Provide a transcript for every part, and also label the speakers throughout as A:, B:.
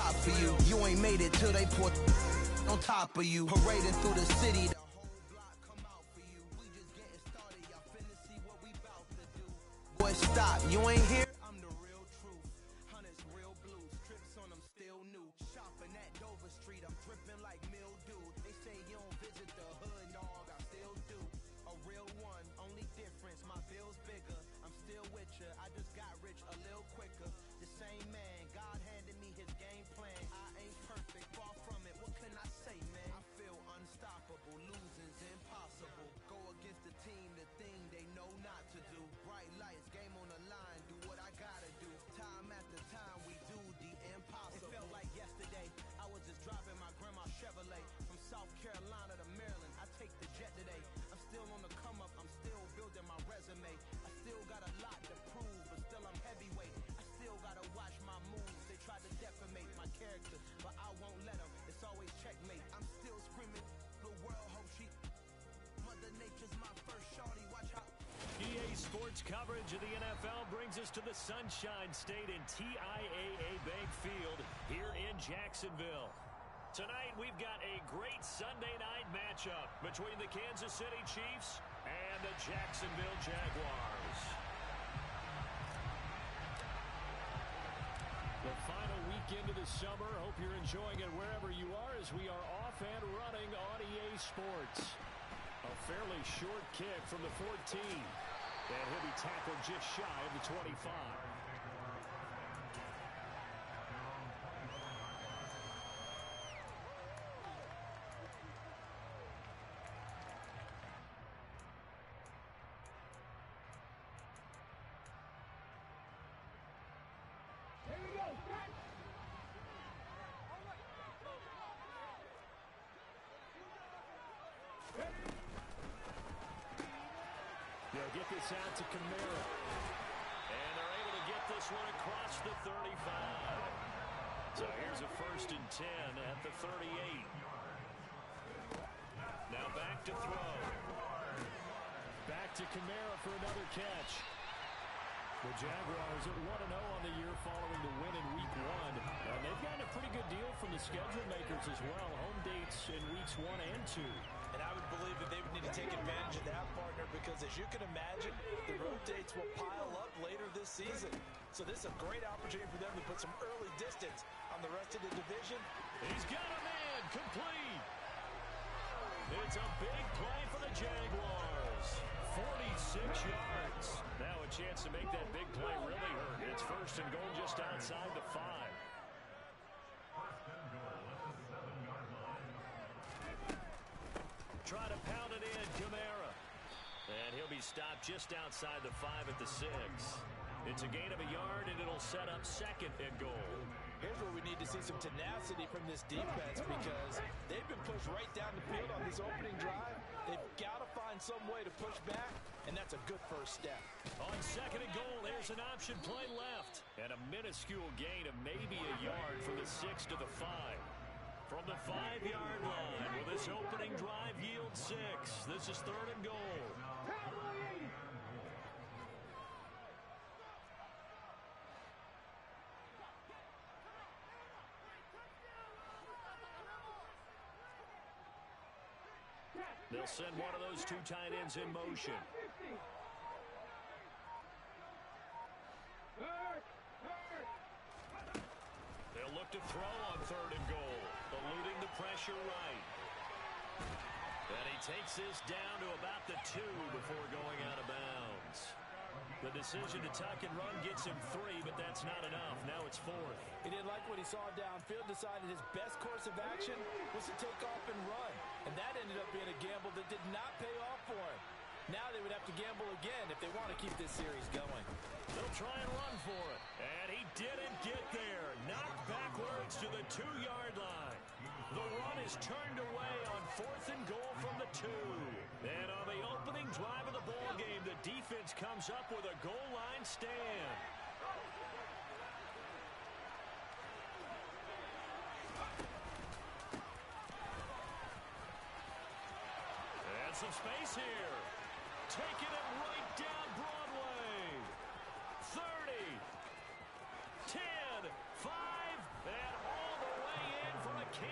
A: stop for you. You ain't made it till they put on top of you. Parading through the city, the whole block come out for you. We just getting started, y'all finna see what we about to do. Boy, stop, you ain't here? I'm the real truth. Hunters, real blues, trips on them still new. Shopping at Dover Street, I'm dripping like mildew. They say you don't visit the hood, dog, I still do. A real one, only difference, my bill's bigger. I'm still with ya, I just got rich a little quicker. The same man, God handed me his game plan. I ain't perfect, far from it, what can I say, man? I feel unstoppable, losing's impossible. Go against the team, the thing they know not to do. Bright lights, game on the line, do what I gotta do. Time after time, we do the impossible. It felt like yesterday, I was just driving my grandma's Chevrolet. From South Carolina to Maryland, I take the jet today. I'm still on the come up, I'm still building my resume. I still got a lot to prove, but still I'm heavyweight. I still gotta watch my moves, they try to defamate my character, but I won't let them, it's always checkmate. I'm still screaming, the world hope she... Mother Nature's my first shorty, watch how...
B: EA Sports coverage of the NFL brings us to the Sunshine State in TIAA Bank Field here in Jacksonville. Tonight, we've got a great Sunday night matchup between the Kansas City Chiefs and the Jacksonville Jaguars. The final weekend of the summer. Hope you're enjoying it wherever you are as we are off and running on EA Sports. A fairly short kick from the 14. And he'll be tackled just shy of the 25. They'll get this out to Camara. And they're able to get this one across the 35. So here's a 1st and 10 at the 38. Now back to throw. Back to Camara for another catch. The Jaguars at 1-0 on the year following the win in Week 1. And they've gotten a pretty good deal from the schedule makers as well. Home dates in Weeks 1 and 2.
C: And I would believe that they would need to take advantage of that, partner, because as you can imagine, the road dates will pile up later this season. So this is a great opportunity for them to put some early distance on the rest of the division.
B: He's got a man complete. It's a big play for the Jaguars. 46 yards. Now a chance to make that big play really hurt. It's 1st and goal just outside the 5. Try to pound it in, Camara. And he'll be stopped just outside the 5 at the 6. It's a gain of a yard, and it'll set up 2nd and goal.
C: Here's where we need to see some tenacity from this defense because they've been pushed right down the field on this opening drive. They've got to find some way to push back, and that's a good first step.
B: On 2nd and goal, there's an option play left. And a minuscule gain of maybe a yard from the 6 to the 5. From the 5-yard line, will this opening drive yield 6? This is 3rd and goal. They'll send one of those 2 tight ends in motion. They'll look to throw on 3rd and goal, eluding the pressure right. And he takes this down to about the 2 before going out of bounds. The decision to tuck and run gets him 3, but that's not enough. Now it's 4th.
C: He didn't like what he saw downfield, decided his best course of action was to take off and run. And that ended up being a gamble that did not pay off for him. Now they would have to gamble again if they want to keep this series going.
B: They'll try and run for it. And he didn't get there. Knocked backwards to the 2-yard line. The run is turned away on 4th and goal from the 2. And on the opening drive of the ball game, the defense comes up with a goal line stand. And some space here. Taking it right down Broadway. 30, 10, 5, and all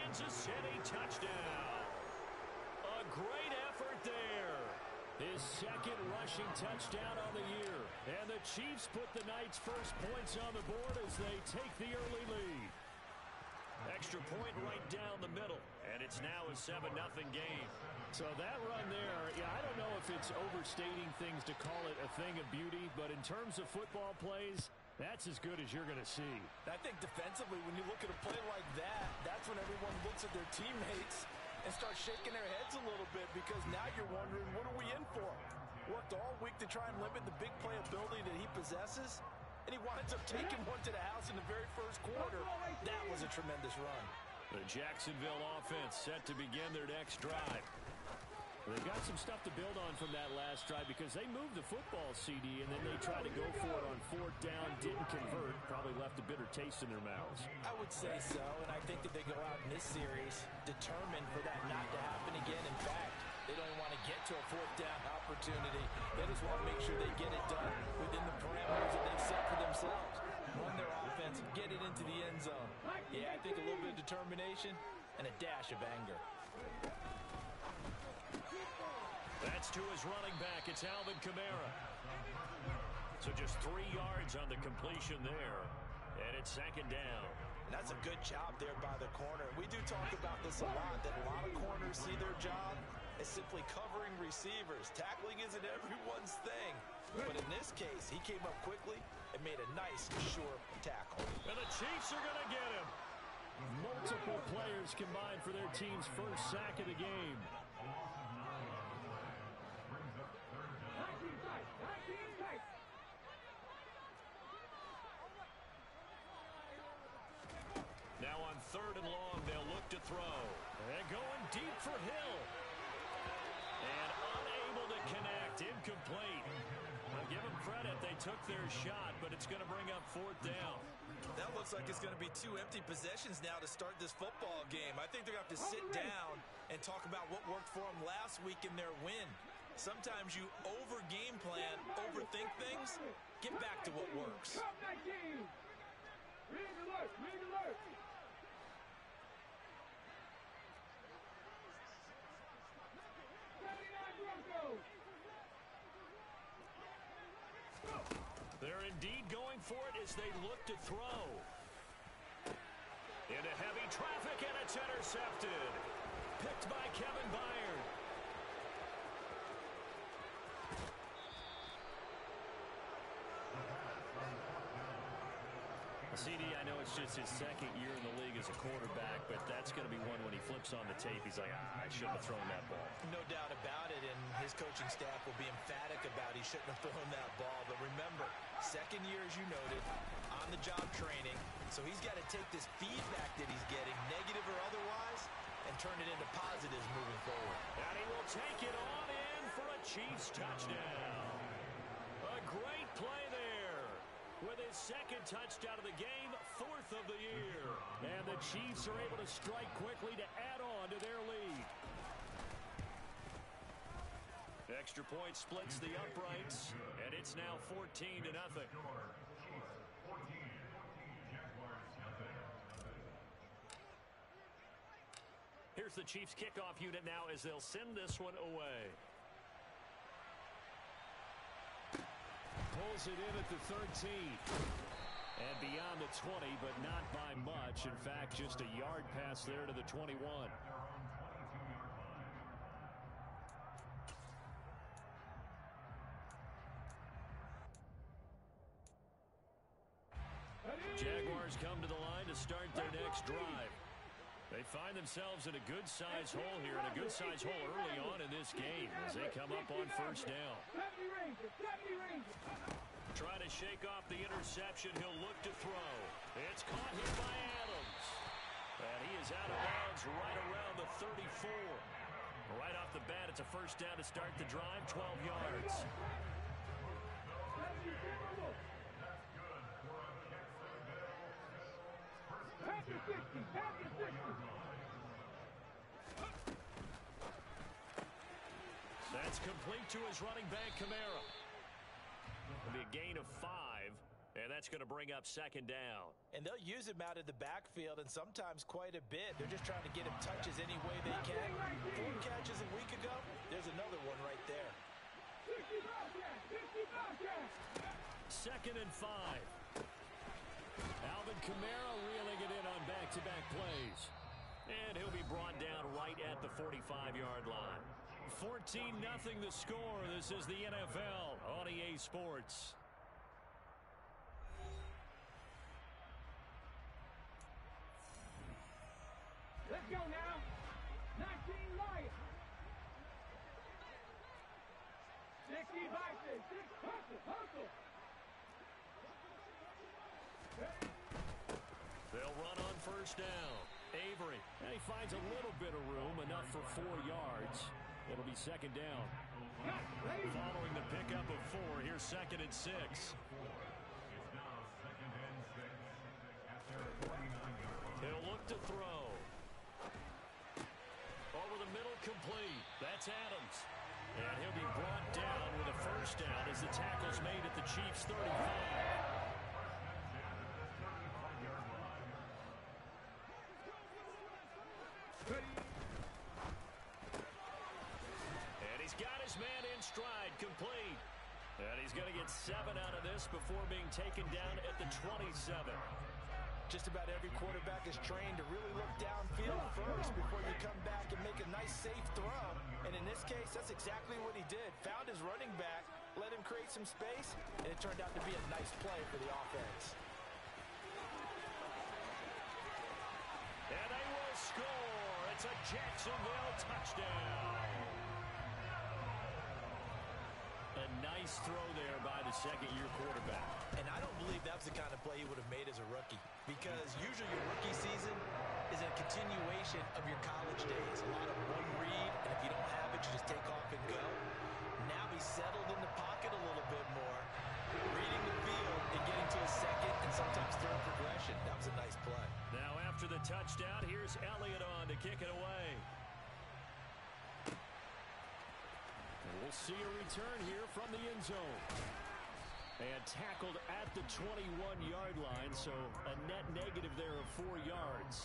B: Kansas City touchdown. A great effort there. His second rushing touchdown on the year. And the Chiefs put the Knights' first points on the board as they take the early lead. Extra point right down the middle. And it's now a 7-0 game. So that run there, yeah, I don't know if it's overstating things to call it a thing of beauty, but in terms of football plays, that's as good as you're going to see.
C: I think defensively, when you look at a play like that, that's when everyone looks at their teammates and starts shaking their heads a little bit, because now you're wondering, what are we in for? Worked all week to try and limit the big play ability that he possesses, and he winds up taking one to the house in the very first quarter. That was a tremendous run.
B: The Jacksonville offense set to begin their next drive. They've got some stuff to build on from that last drive, because they moved the football, CD, and then they tried to go for it on fourth down, didn't convert, probably left a bitter taste in their mouths.
C: I would say so, and I think that they go out in this series determined for that not to happen again. In fact, they don't want to get to a fourth down opportunity. They just want to make sure they get it done within the parameters that they've set for themselves. Run their offense, get it into the end zone. Yeah, I think a little bit of determination and a dash of anger.
B: That's to his running back. It's Alvin Kamara. So just 3 yards on the completion there. And it's second down.
C: And that's a good job there by the corner. We do talk about this a lot, that a lot of corners see their job as simply covering receivers. Tackling isn't everyone's thing. But in this case, he came up quickly and made a nice, sure tackle.
B: And the Chiefs are going to get him. Multiple players combined for their team's first sack of the game. Now on third and long, they'll look to throw. And going deep for Hill. And unable to connect. Incomplete. I'll give them credit. They took their shot, but it's going to bring up fourth down.
C: That looks like it's going to be 2 empty possessions now to start this football game. I think they're going to have to sit down and talk about what worked for them last week in their win. Sometimes you over-game plan, overthink things. Get back to what works.
B: They're indeed going for it as they look to throw. Into heavy traffic, and it's intercepted. Picked by Kevin Byard. CD, I know it's just his second year in the league as a quarterback, but that's going to be one when he flips on the tape. He's like, I shouldn't have thrown that ball.
C: No doubt about it, and his coaching staff will be emphatic about he shouldn't have thrown that ball. But remember, second year, as you noted, on-the-job training, so he's got to take this feedback that he's getting, negative or otherwise, and turn it into positives moving forward.
B: And he will take it on in for a Chiefs touchdown. A great play there. With his second touchdown of the game, 4th of the year. And the Chiefs are able to strike quickly to add on to their lead. Extra point splits the uprights, and it's now 14-0. Here's the Chiefs kickoff unit now as they'll send this one away. Pulls it in at the 13. And beyond the 20, but not by much. In fact, just a yard pass there to the 21. Jaguars come to the line to start their next drive. They find themselves in a good-sized hole here, and a good-sized hole early on in this game as they come up on first down. Try to shake off the interception. He'll look to throw. It's caught here by Adams. And he is out of bounds right around the 34. Right off the bat, it's a first down to start the drive, 12 yards. That's complete to his running back, Kamara. It'll be a gain of 5, and that's that's going to bring up second down.
C: And they'll use him out of the backfield, and sometimes quite a bit. They're just trying to get him touches any way they can. 4 catches a week ago. There's another one right there.
B: 2nd and 5. Alvin Kamara reeling it in on back-to-back plays. And he'll be brought down right at the 45-yard line. 14-0 the score. This is the NFL on EA Sports.
D: Let's go now. 19 Lions. 60 Vikings. 6 hustle.
B: They'll run on first down. Avery, and he finds a little bit of room, enough for 4 yards. It'll be second down. Following the pickup of 4, here's 2nd and 6. He'll look to throw. Over the middle, complete. That's Adams. And he'll be brought down with a first down as the tackle's made at the Chiefs' 35. And he's got his man in stride, complete. And he's going to get 7 out of this before being taken down at the 27.
C: Just about every quarterback is trained to really look downfield first before you come back and make a nice, safe throw. And in this case, that's exactly what he did. Found his running back, let him create some space, and it turned out to be a nice play for the offense.
B: And they will score. It's a Jacksonville touchdown. A nice throw there by the second-year quarterback.
C: And I don't believe that was the kind of play he would have made as a rookie, because usually your rookie season is a continuation of your college days. A lot of one read, and if you don't have it, you just take off and go. Now he's settled in the pocket a little bit more, reading the field and getting to his second and sometimes third progression. That was a nice play.
B: Now after the touchdown, here's Elliott on to kick it away. And we'll see a return here from the end zone. And tackled at the 21-yard line, so a net negative there of 4 yards.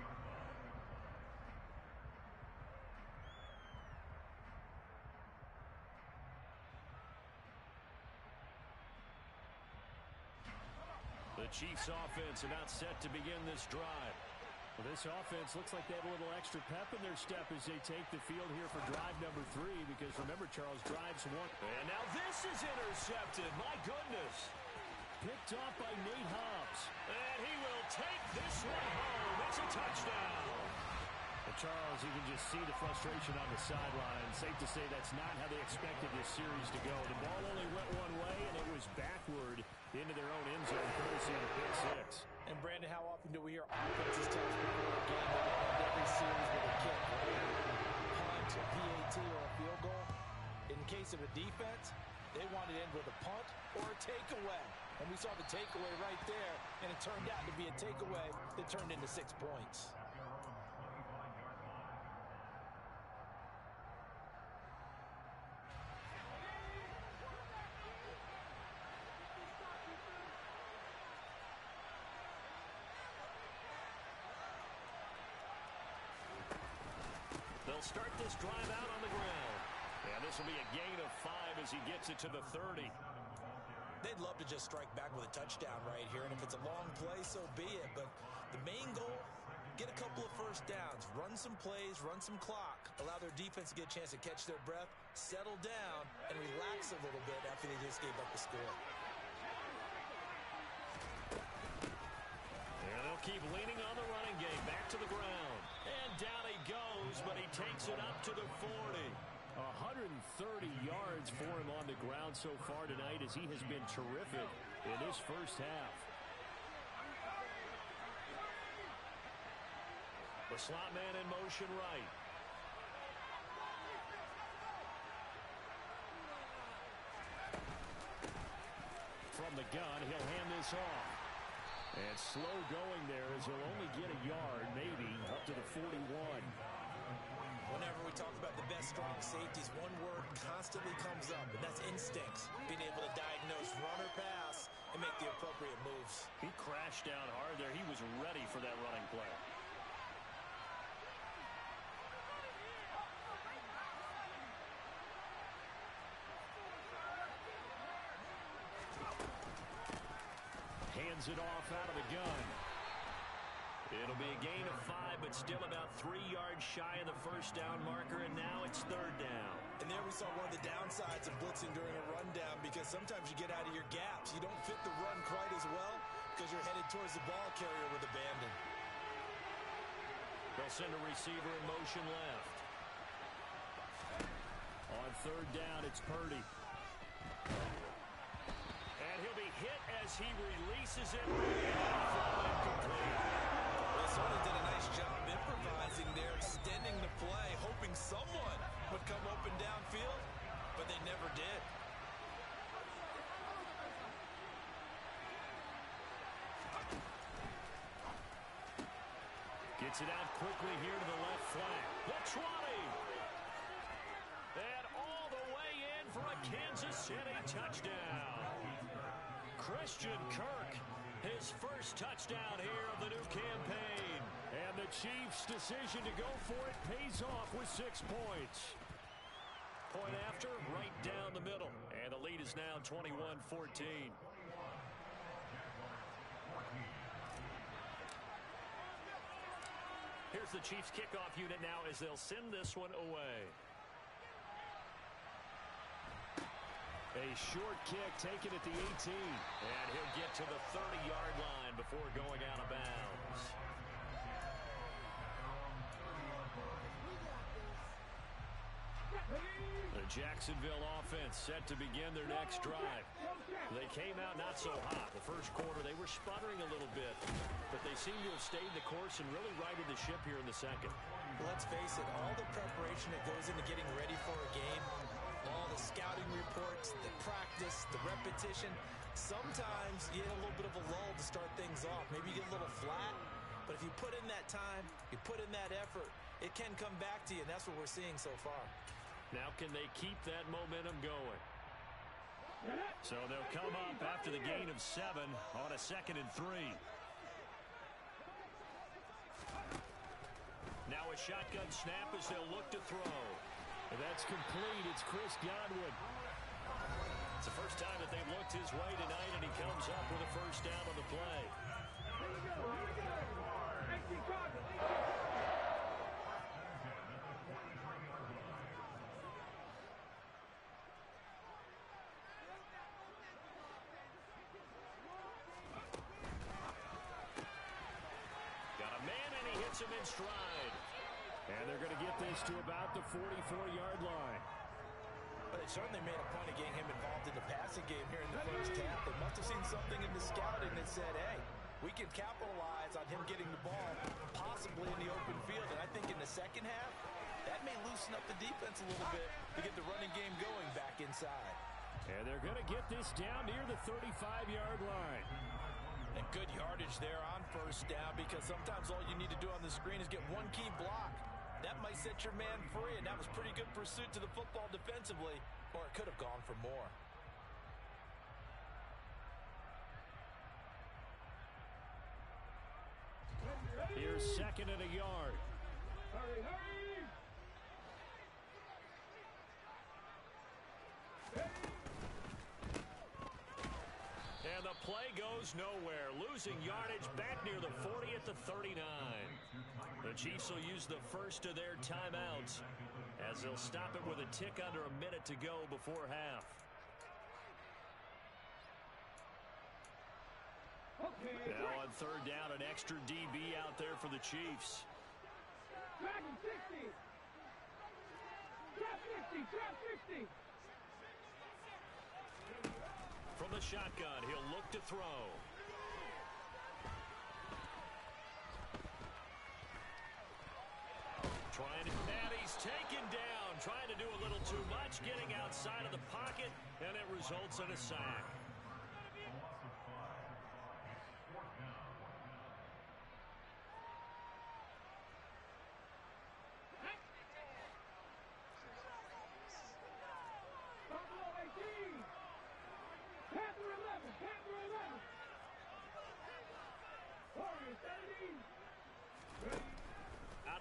B: The Chiefs offense about set to begin this drive. Well, this offense looks like they have a little extra pep in their step as they take the field here for drive number 3, because remember, Charles, drives 1. And now this is intercepted. My goodness. Picked off by Nate Hobbs. And he will take this one home. It's a touchdown. Well, Charles, you can just see the frustration on the sideline. Safe to say that's not how they expected this series to go. The ball only went one way, and it was backward into their own end zone, courtesy of the pick 6.
C: And, Brandon, how often do we hear offenses tell us before a game that they end every series with a kick, right? Punt, a PAT, or a field goal? In case of a defense, they want it in with a punt or a takeaway. And we saw the takeaway right there, and it turned out to be a takeaway that turned into 6 points.
B: They'll start this drive out on the ground. And this will be a gain of 5 as he gets it to the 30.
C: They'd love to just strike back with a touchdown right here, and if it's a long play, so be it. But the main goal, get a couple of first downs, run some plays, run some clock, allow their defense to get a chance to catch their breath, settle down, and relax a little bit after they just gave up the score.
B: And they'll keep leaning on the running game, back to the ground. And down he goes, but he takes it up to the 40. 130 yards for him on the ground so far tonight, as he has been terrific in this first half. The slot man in motion right. From the gun, he'll hand this off. And slow going there, as he'll only get a yard, maybe, up to the 41.
C: Whenever we talk about the best strong safeties, one word constantly comes up, and that's instincts. Being able to diagnose run or pass and make the appropriate
B: lashed down hard there. He was ready for that running play. Hands it off out of the gun. It'll be a gain of 5, but still about 3 yards shy of the first down marker, and now it's third down.
C: And there we saw one of the downsides of blitzing during a rundown, because sometimes you get out of your gaps. You don't fit the run quite as well because you're headed towards the ball carrier with abandon.
B: They'll send a receiver in motion left. On third down, it's Purdy. And he'll be hit as he releases it.
C: Minnesota did a nice job improvising there, extending the play, hoping someone would come open downfield, but they never did.
B: Gets it out quickly here to the left flank. The 20. And all the way in for a Kansas City touchdown. Christian Kirk, his first touchdown here of the new campaign. And the Chiefs' decision to go for it pays off with 6 points. Point after, right down the middle. And the lead is now 21-14. Here's the Chiefs kickoff unit now as they'll send this one away. A short kick taken at the 18. And he'll get to the 30-yard line before going out of bounds. The Jacksonville offense set to begin their next drive. They came out not so hot. The first quarter, they were sputtering a little bit, but they seem to have stayed the course and really righted the ship here in the second.
C: Let's face it, all the preparation that goes into getting ready for a game, all the scouting reports, the practice, the repetition, sometimes you get a little bit of a lull to start things off. Maybe you get a little flat, but if you put in that time, you put in that effort, it can come back to you, and that's what we're seeing so far.
B: Now can they keep that momentum going? So they'll come up after the gain of 7 on a 2nd and 3. Now a shotgun snap as they'll look to throw. And that's complete. It's Chris Godwin. It's the first time that they've looked his way tonight, and he comes up with a first down on the play. Him in stride. And they're going to get this to about the 44-yard line.
C: But they certainly made a point of getting him involved in the passing game here in the first half. They must have seen something in the scouting that said, hey, we can capitalize on him getting the ball possibly in the open field. And I think in the second half, that may loosen up the defense a little bit to get the running game going back inside.
B: And they're going to get this down near the 35-yard line.
C: And good yardage there on first down, because sometimes all you need to do on the screen is get one key block. That might set your man free, and that was pretty good pursuit to the football defensively, or it could have gone for more.
B: Here's 2nd and a yard.
D: Hurry, hurry!
B: And the play goes nowhere. Losing yardage back near the 40 at the 39. The Chiefs will use the first of their timeouts as they'll stop it with a tick under a minute to go before half. Now on third down, an extra DB out there for the Chiefs.
D: Dragon 60! Trap 50! Trap 50!
B: From the shotgun, he'll look to throw. And he's taken down, trying to do a little too much, getting outside of the pocket, and it results in a sack.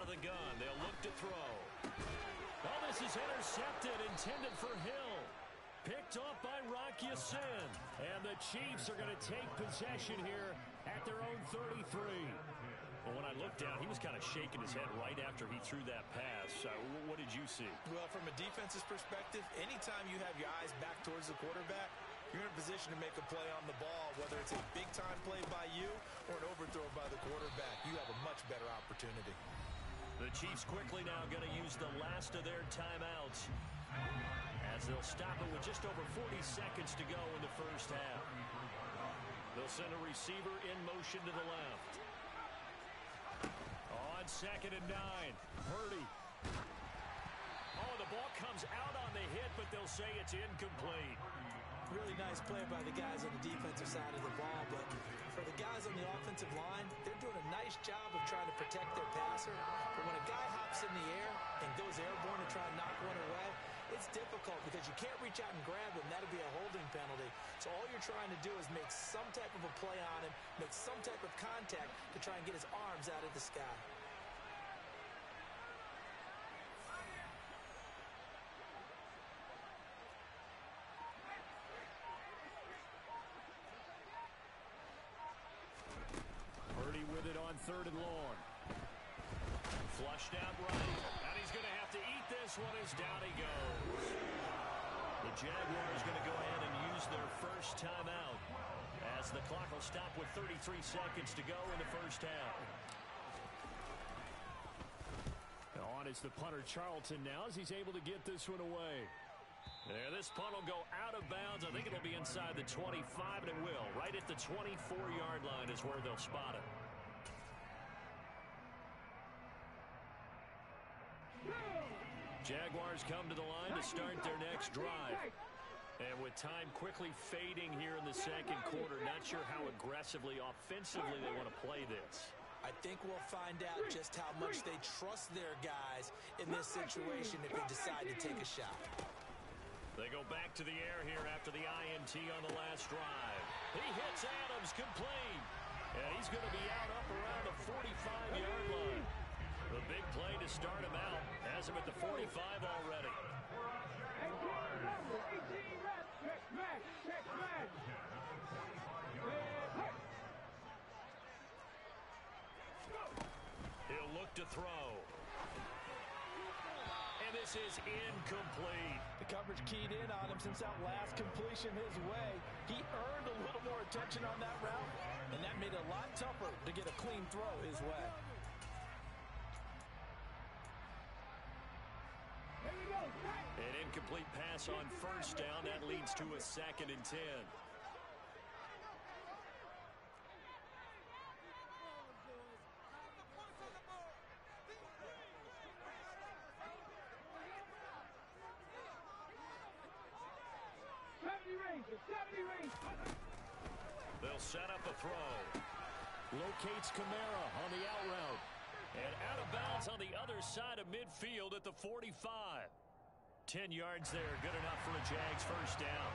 B: of the gun. They'll look to throw. Oh, this is intercepted, intended for Hill. Picked off by Rock Ya-Sin. And the Chiefs are going to take possession here at their own 33. Well, when I looked down, he was kind of shaking his head right after he threw that pass. What did you see?
C: Well, from a defense's perspective, anytime you have your eyes back towards the quarterback, you're in a position to make a play on the ball, whether it's a big-time play by you or an overthrow by the quarterback. You have a much better opportunity.
B: The Chiefs quickly now going to use the last of their timeouts as they'll stop it with just over 40 seconds to go in the first half. They'll send a receiver in motion to the left. On 2nd and 9, Purdy. Oh, the ball comes out on the hit, but they'll say it's incomplete.
C: Really nice play by the guys on the defensive side of the ball, but for the guys on the offensive line, they're doing a nice job of trying to protect their passer. But when a guy hops in the air and goes airborne to try and knock one away, it's difficult because you can't reach out and grab him. That'll be a holding penalty. So all you're trying to do is make some type of a play on him, make some type of contact to try and get his arms out of the sky.
B: Purdy with it on 3rd and long. Flushed out right, and he's going to have to eat this one as down he goes. The Jaguars going to go ahead and use their first timeout as the clock will stop with 33 seconds to go in the first half. On is the punter Charlton now as he's able to get this one away. There, this punt will go out of bounds. I think it'll be inside the 25, and it will. Right at the 24-yard line is where they'll spot it. Jaguars come to the line to start their next drive. And with time quickly fading here in the second quarter, not sure how aggressively, offensively they want to play this.
C: I think we'll find out just how much they trust their guys in this situation if they decide to take a shot.
B: They go back to the air here after the INT on the last drive. He hits Adams complete. And he's going to be out up around the 45-yard line. The big play to start him out has him at the 45 already.
D: 18 reps. Check match. Check match.
B: He'll look to throw. And this is incomplete.
C: The coverage keyed in on him since that last completion his way. He earned a little more attention on that route, and that made it a lot tougher to get a clean throw his way.
B: An incomplete pass on first down. That leads to a 2nd and 10. They'll set up a throw. Locates Kamara on the out route. And out of bounds on the other side of midfield at the 45. 10 yards there, good enough for a Jags first down.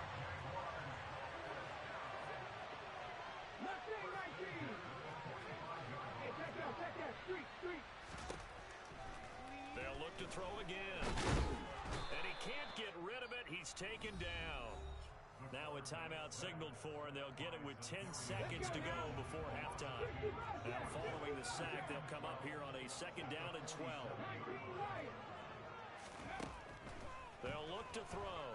B: They'll look to throw again. And he can't get rid of it. He's taken down. Now a timeout signaled for, and they'll get it with 10 seconds to go before halftime. Now following the sack, they'll come up here on a 2nd down and 12. They'll look to throw.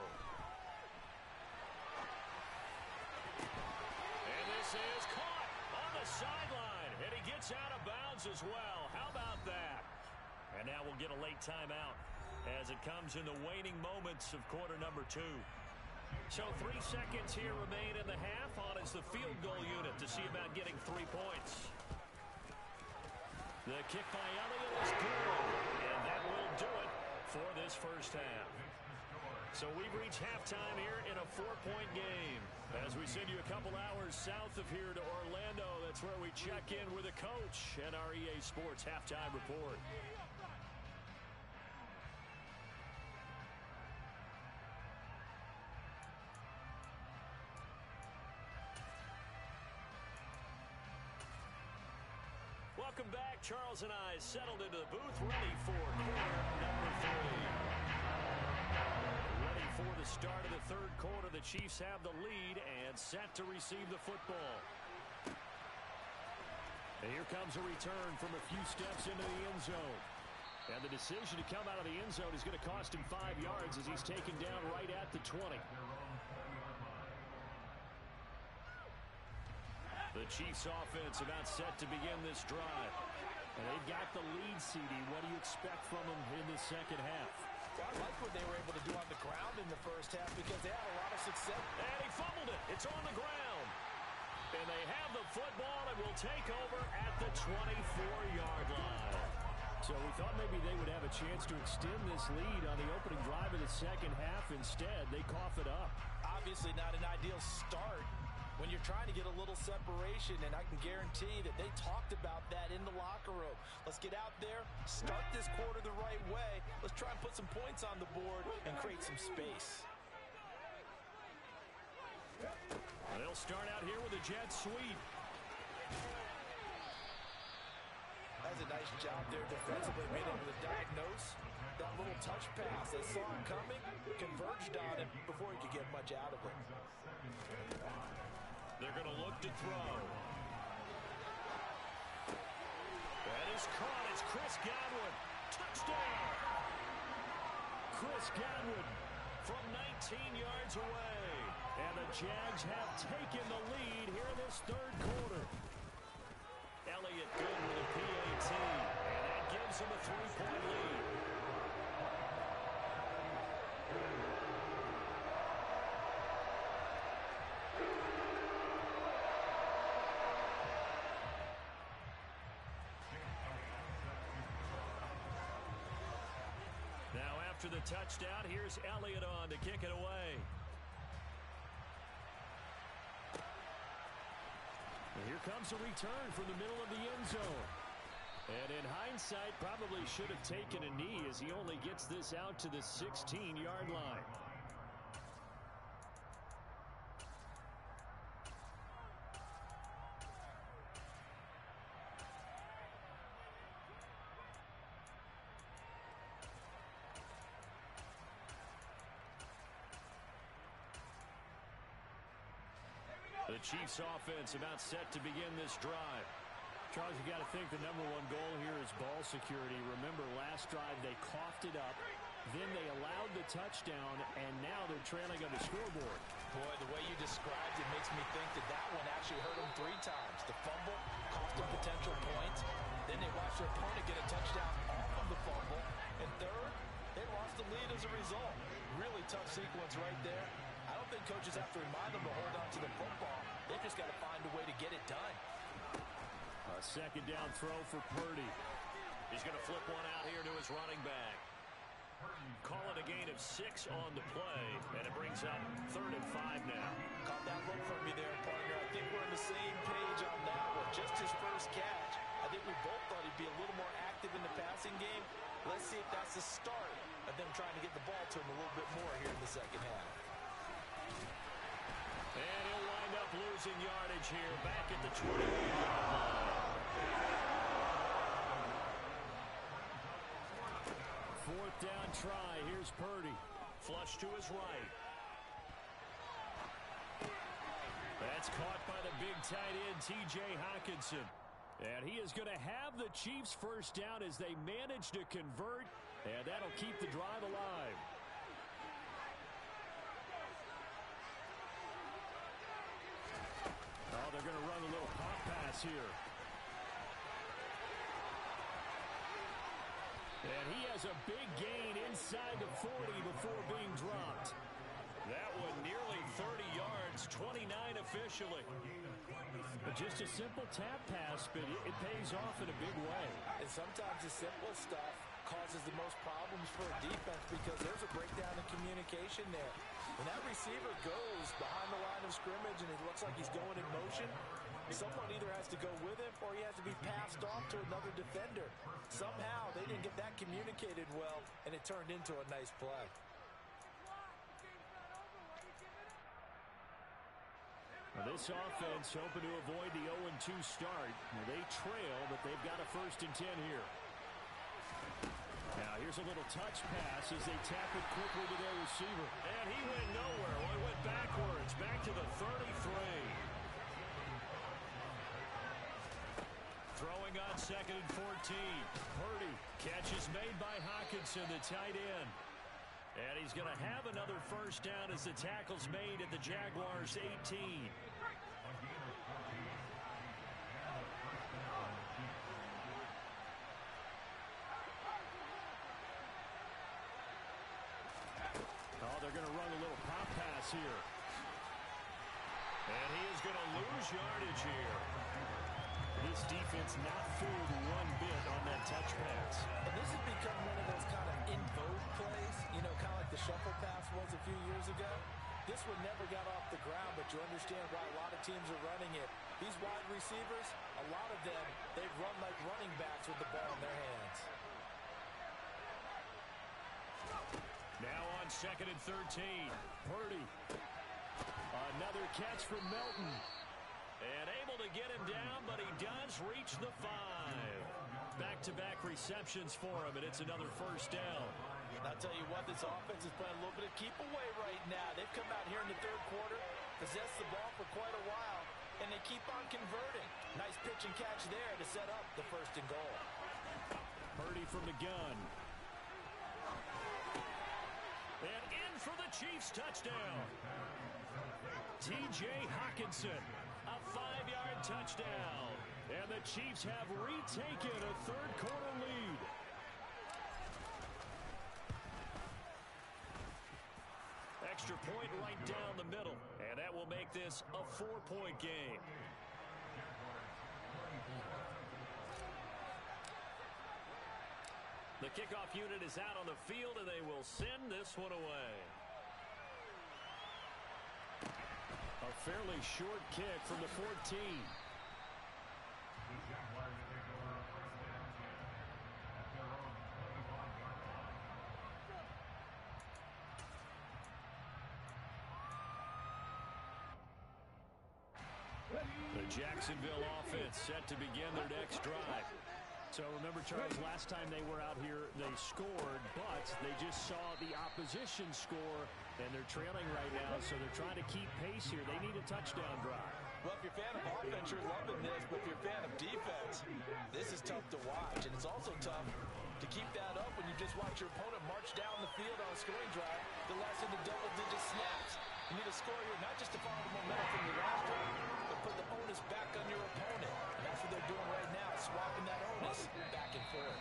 B: And this is caught on the sideline, and he gets out of bounds as well. How about that? And now we'll get a late timeout as it comes in the waning moments of quarter number 2. So 3 seconds here remain in the half. On is the field goal unit to see about getting 3 points. The kick by Elliott is good. And that will do it for this first half. So we've reached halftime here in a 4-point game. As we send you a couple hours south of here to Orlando, that's where we check in with the coach and our EA Sports halftime report. Welcome back. Charles and I settled into the booth, ready for quarter number 3. Ready for the start of the third quarter. The Chiefs have the lead and set to receive the football. And here comes a return from a few steps into the end zone. And the decision to come out of the end zone is going to cost him 5 yards as he's taken down right at the 20. The Chiefs offense about set to begin this drive. And they've got the lead, CD. What do you expect from them in the second half?
C: Well, I like what they were able to do on the ground in the first half because they had a lot of success.
B: And he fumbled it. It's on the ground. And they have the football and will take over at the 24-yard line. So we thought maybe they would have a chance to extend this lead on the opening drive of the second half. Instead, they cough it up.
C: Obviously not an ideal start when you're trying to get a little separation, and I can guarantee that they talked about that in the locker room. Let's get out there, start this quarter the right way. Let's try and put some points on the board and create some space.
B: They'll start out here with a jet sweep.
C: That's a nice job there defensively, being able to diagnose that little touch pass. They saw it coming, converged on it before he could get much out of it.
B: They're going to look to throw. That is caught. It's Chris Godwin. Touchdown! Chris Godwin from 19 yards away. And the Jags have taken the lead here in this third quarter. Elliott good with a PAT. And that gives him a 3-point lead. Now after the touchdown, here's Elliott on to kick it away. And here comes a return from the middle of the end zone. And in hindsight, probably should have taken a knee as he only gets this out to the 16-yard line. The Chiefs offense about set to begin this drive. Charles, you got to think the #1 goal here is ball security. Remember, last drive they coughed it up, then they allowed the touchdown, and now they're trailing on the scoreboard.
C: Boy, the way you described it makes me think that that one actually hurt them 3 times. The fumble cost them potential points. Then they watched their opponent get a touchdown off of the fumble. And third, they lost the lead as a result. Really tough sequence right there. I don't think coaches have to remind them to hold on to the football. They've just got to find a way to get it done.
B: A second down throw for Purdy. He's going to flip one out here to his running back. Call it a gain of 6 on the play, and it brings up 3rd and 5 now.
C: Caught that look from me there, partner. I think we're on the same page on that one. Just his first catch. I think we both thought he'd be a little more active in the passing game. Let's see if that's the start of them trying to get the ball to him a little bit more here in the second half.
B: And he'll wind up losing yardage here back at the 20-yard line. 4th down try. Here's Purdy. Flush to his right. That's caught by the big tight end, T.J. Hockenson. And he is going to have the Chiefs first down as they manage to convert, and that'll keep the drive alive. Oh, they're going to run a little pop pass here. And he has a big gain inside the 40 before being dropped. That one nearly 30 yards, 29 officially. But just a simple tap pass, but it pays off in a big way.
C: And sometimes the simple stuff causes the most problems for a defense because there's a breakdown in communication there. When that receiver goes behind the line of scrimmage and it looks like he's going in motion, someone either has to go with him or he has to be passed off to another defender. Somehow they didn't get that communicated well, and it turned into a nice play.
B: This offense hoping to avoid the 0-2 start. They trail, but they've got a 1st and 10 here. Now here's a little touch pass as they tap it quickly to their receiver. And he went nowhere. Well, he went backwards, back to the 33. Throwing on 2nd and 14. Purdy. Catch is made by Hockenson, the tight end. And he's going to have another 1st down as the tackle's made at the Jaguars' 18. Oh, they're going to run a little pop pass here. And he is going to lose yardage here. This defense not fooled one bit on that touch pass.
C: And this has become one of those kind of in vogue plays, you know, kind of like the shuffle pass was a few years ago. This one never got off the ground, but you understand why a lot of teams are running it. These wide receivers, a lot of them, they've run like running backs with the ball in their hands.
B: Now on 2nd and 13. Purdy. Another catch from Melton. And able to get him down, but he does reach the 5. Back-to-back receptions for him, and it's another 1st down.
C: I'll tell you what, this offense is playing a little bit of keep away right now. They've come out here in the 3rd quarter, possessed the ball for quite a while, and they keep on converting. Nice pitch and catch there to set up the 1st and goal.
B: Purdy from the gun. And in for the Chiefs touchdown. T.J. Hockenson. A 5-yard touchdown. And the Chiefs have retaken a 3rd quarter lead. Extra point right down the middle. And that will make this a 4-point game. The kickoff unit is out on the field, and they will send this one away. A fairly short kick from the 14. The Jacksonville offense set to begin their next drive. So remember, Charles, last time they were out here, they scored, but they just saw the opposition score, and they're trailing right now, so they're trying to keep pace here. They need a touchdown drive.
C: Well, if you're a fan of offense, you're loving this, but if you're a fan of defense, this is tough to watch, and it's also tough to keep that up when you just watch your opponent march down the field on a scoring drive the last of the double-digit snaps. You need to score here, not just to follow the momentum from your last drive, but put the onus back on your opponent. And that's what they're doing right now, swapping that onus back and forth.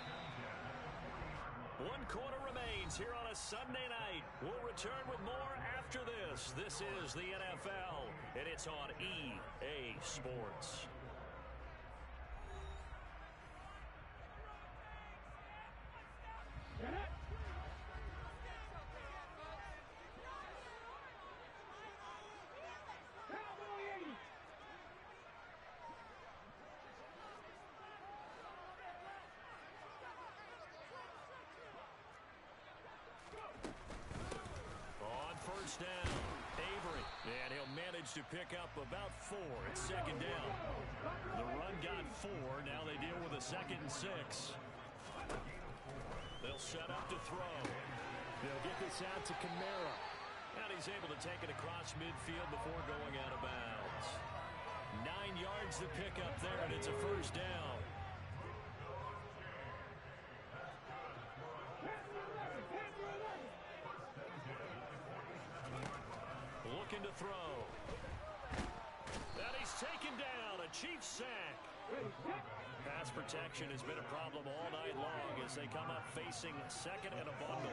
B: 1 quarter remains here on a Sunday night. We'll return with more after this. This is the NFL, and it's on EA Sports. Down, Avery, and he'll manage to pick up about 4. It's 2nd down. The run got 4. Now they deal with a 2nd and 6. They'll set up to throw. They'll get this out to Kamara. And he's able to take it across midfield before going out of bounds. 9 yards to pick up there, and it's a 1st down. Looking to throw. And he's taken down. A Chiefs sack. Pass protection has been a problem all night long as they come up facing 2nd and a bundle.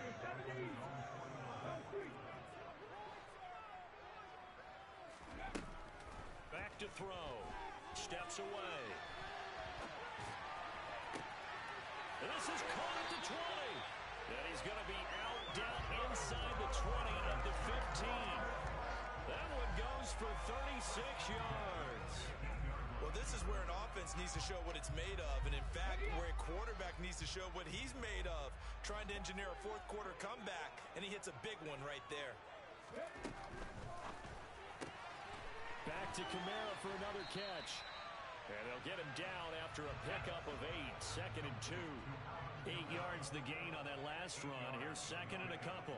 B: Back to throw. Steps away. And this is caught at the 20. And he's going to be out down inside the 20 at the 15. That one goes for 36 yards.
E: Well, this is where an offense needs to show what it's made of, and in fact, where a quarterback needs to show what he's made of, trying to engineer a 4th quarter comeback, and he hits a big one right there.
B: Back back to Kamara for another catch. And they'll get him down after a pickup of 8. 2nd and 2. 8 yards the gain on that last run. Here's 2nd and a couple.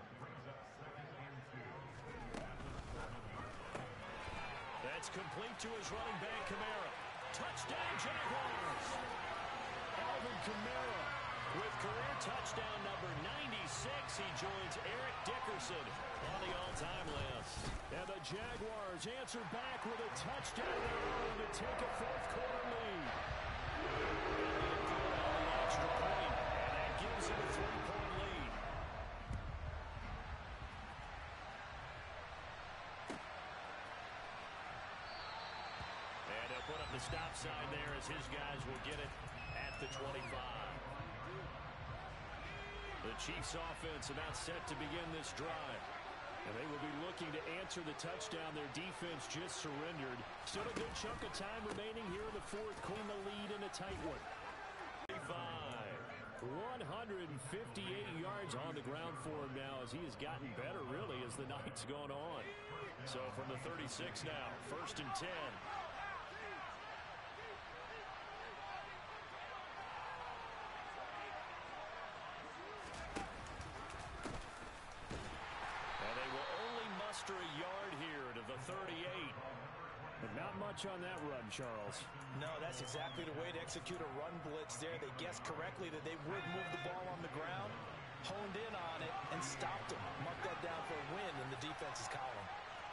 B: That's complete to his running back, Kamara. Touchdown, Jaguars! Alvin Kamara with career touchdown number 96. He joins Eric Dickerson on the all-time list. And the Jaguars answer back with a touchdown of their own to take a fourth-quarter lead. On the extra point, and that gives him a 3-point lead. And they'll put up the stop sign there as his guys will get it at the 25. The Chiefs offense about set to begin this drive. And they will be looking to answer the touchdown their defense just surrendered. Still a good chunk of time remaining here in the fourth quarter. The lead in a tight one. 158 yards on the ground for him now as he has gotten better really as the night's gone on. So from the 36 now, 1st and 10. A yard here to the 38. But not much on that run, Charles.
C: No, that's exactly the way to execute a run blitz there. They guessed correctly that they would move the ball on the ground, honed in on it, and stopped them. Mark that down for a win in the defense's column.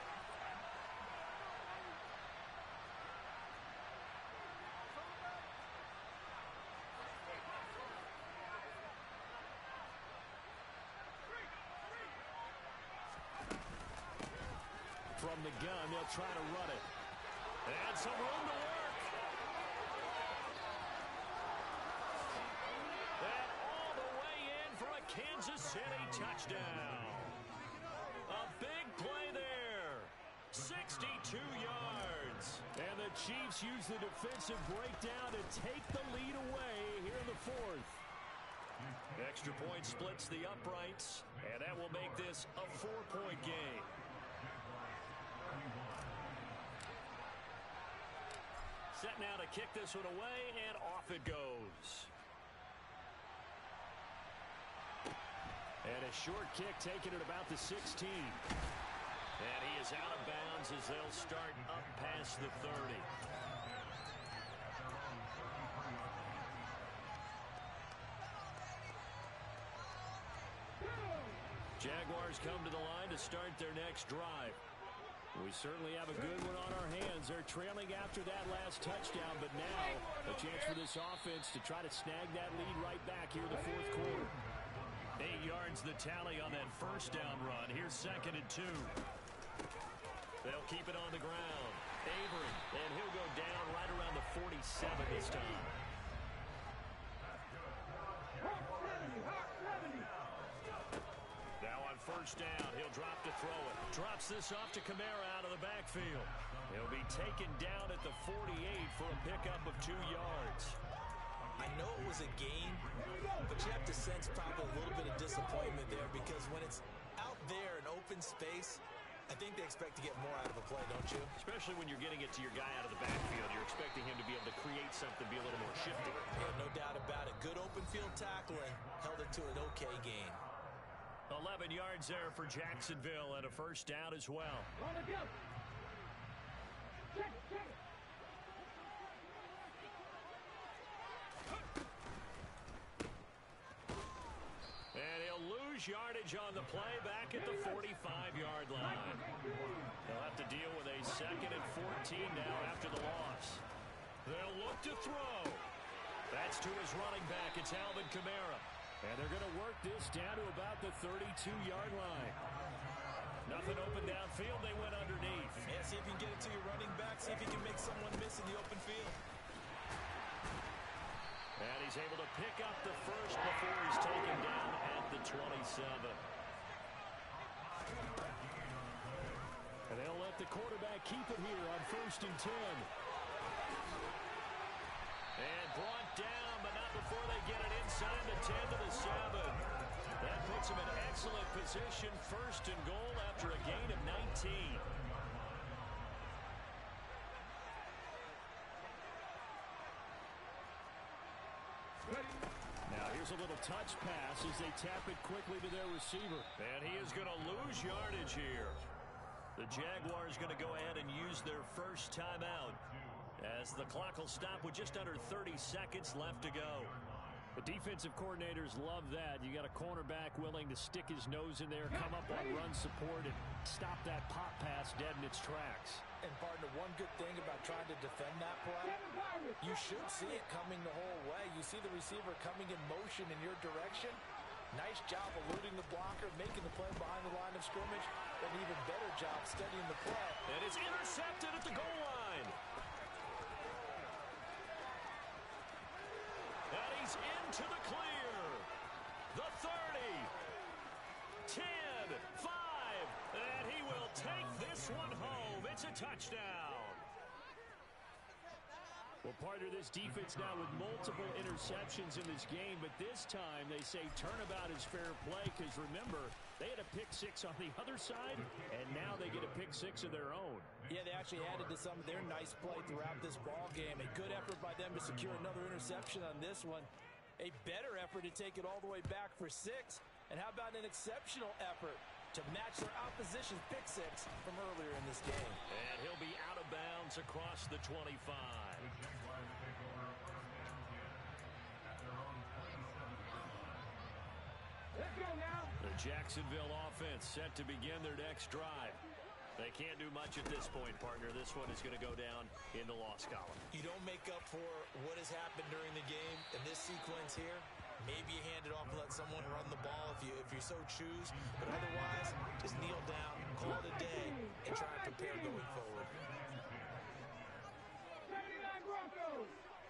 B: From the gun, they'll try to run it. And some room to work. And all the way in for a Kansas City touchdown. A big play there. 62 yards. And the Chiefs use the defensive breakdown to take the lead away here in the fourth. Extra point splits the uprights, and that will make this a 4-point game. Set now to kick this one away, and off it goes. And a short kick taken at about the 16. And he is out of bounds as they'll start up past the 30. Jaguars come to the line to start their next drive. We certainly have a good one on our hands. They're trailing after that last touchdown, but now a chance for this offense to try to snag that lead right back here in the fourth quarter. 8 yards the tally on that first down run. Here's 2nd and 2. They'll keep it on the ground. Avery, and he'll go down right around the 47 this time. Now on first down, he'll drop to throw it. Drops this off to Kamara out of the backfield. He'll be taken down at the 48 for a pickup of 2 yards.
C: I know it was a gain, but you have to sense probably a little bit of disappointment there because when it's out there in open space, I think they expect to get more out of a play, don't you?
B: Especially when you're getting it to your guy out of the backfield. You're expecting him to be able to create something, be a little more shifty.
C: Yeah, no doubt about it. Good open field tackling, held it to an okay gain.
B: 11 yards there for Jacksonville and a first down as well. And he'll lose yardage on the play back at the 45-yard line. They'll have to deal with a 2nd and 14 now after the loss. They'll look to throw. That's to his running back. It's Alvin Kamara. And they're going to work this down to about the 32-yard line. Nothing open downfield. They went underneath.
C: Yeah, see if you can get it to your running back. See if you can make someone miss in the open field.
B: And he's able to pick up the first before he's taken down at the 27. And they'll let the quarterback keep it here on 1st and 10. And brought down, but not before they get it inside the 10 to the 7. That puts him in excellent position. 1st and goal after a gain of 19. Here's a little touch pass as they tap it quickly to their receiver. And he is going to lose yardage here. The Jaguars going to go ahead and use their first timeout as the clock will stop with just under 30 seconds left to go. The defensive coordinators love that. You got a cornerback willing to stick his nose in there, come up on run support, and stop that pop pass dead in its tracks.
C: And, partner, one good thing about trying to defend that play, you should see it coming the whole way. You see the receiver coming in motion in your direction. Nice job eluding the blocker, making the play behind the line of scrimmage. An even better job studying the play.
B: And it's intercepted at the goal line. And he's into the clear. The 30. 10, 5. And he will take this one home. It's a touchdown. Well, partner, this defense now with multiple interceptions in this game, but this time they say turnabout is fair play because, remember, they had a pick six on the other side, and now they get a pick six of their own.
C: Yeah, they actually added to some of their nice play throughout this ball game. A good effort by them to secure another interception on this one. A better effort to take it all the way back for 6. And how about an exceptional effort to match their opposition's pick six from earlier in this game.
B: And he'll be out of bounds across the 25.
D: Let's go now.
B: The Jacksonville offense set to begin their next drive. They can't do much at this point, partner. This one is going to go down in the loss column.
E: You don't make up for what has happened during the game in this sequence here. Maybe you hand it off and let someone run the ball if you so choose. But otherwise, just kneel down, call it a day, and try and prepare going forward.
D: 79 Broncos.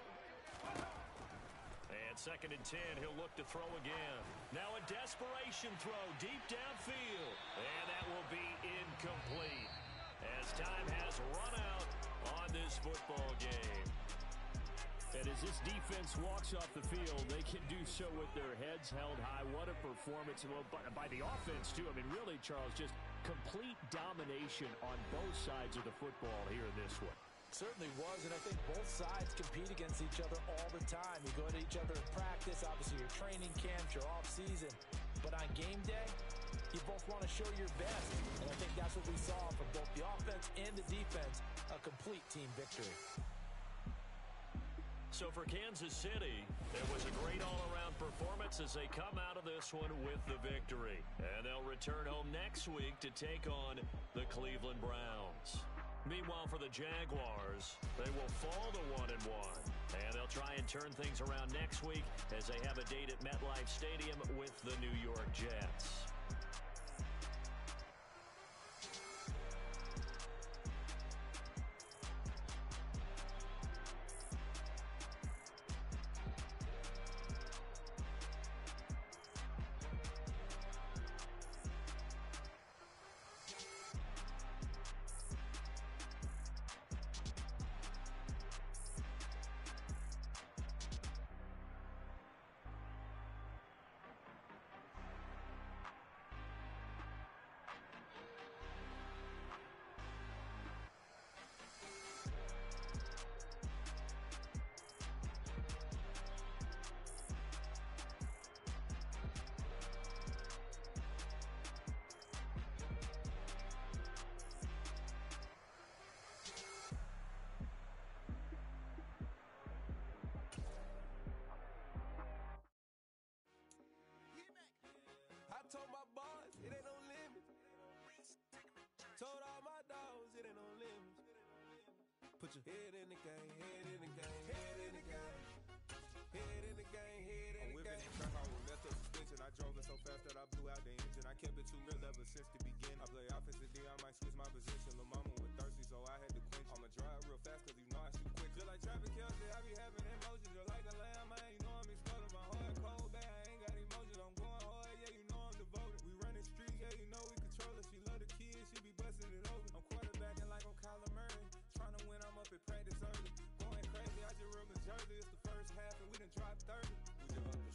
B: And 2nd and 10, he'll look to throw again. Now a desperation throw deep downfield. And that will be incomplete as time has run out on this football game. And as this defense walks off the field, they can do so with their heads held high. What a performance by the offense, too. I mean, really, Charles, just complete domination on both sides of the football here in this one.
C: Certainly was, and I think both sides compete against each other all the time. You go to each other in practice, obviously your training camps, your off-season. But on game day, you both want to show your best. And I think that's what we saw from both the offense and the defense, a complete team victory.
B: So for Kansas City, it was a great all-around performance as they come out of this one with the victory. And they'll return home next week to take on the Cleveland Browns. Meanwhile, for the Jaguars, they will fall to 1-1. And they'll try and turn things around next week as they have a date at MetLife Stadium with the New York Jets.
F: Told my boss, it ain't no limit. Told all my dogs, it ain't no limit. Put your head in the game, head in the game, head in the game. Head in the game, head in the game. I'm whipping and track, I was messed up suspension. I drove it so fast that I blew out the engine. I kept it too real ever since the beginning. I play offensive D, I might switch my position. Lil' mama was thirsty, so I had to quench. I'ma drive real fast, cause you know I shoot quick. Just like traffic Kelsey, I be having emotions. Just like a lamb, man, you know I'm exploding. My heart cold, bad, I ain't got emotions. I'm going hard, yeah, you know I'm devoted. We running streets, yeah, you know we control it. She love the kids, she be busting it over. I'm quarterbacking like I'm Kyler Murray. Trying to win, I'm up at practice early. Going crazy, I just rubbed the jersey. It's the first half and we done dropped 30. We just up the